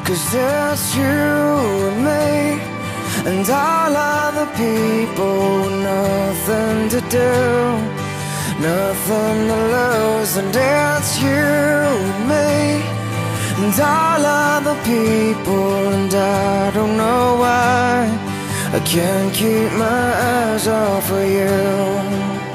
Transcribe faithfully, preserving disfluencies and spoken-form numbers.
'cause it's you and me, and all other people with nothing to do, nothing to lose. And it's you and me, and all other people, and I don't know why I can't keep my eyes off of you.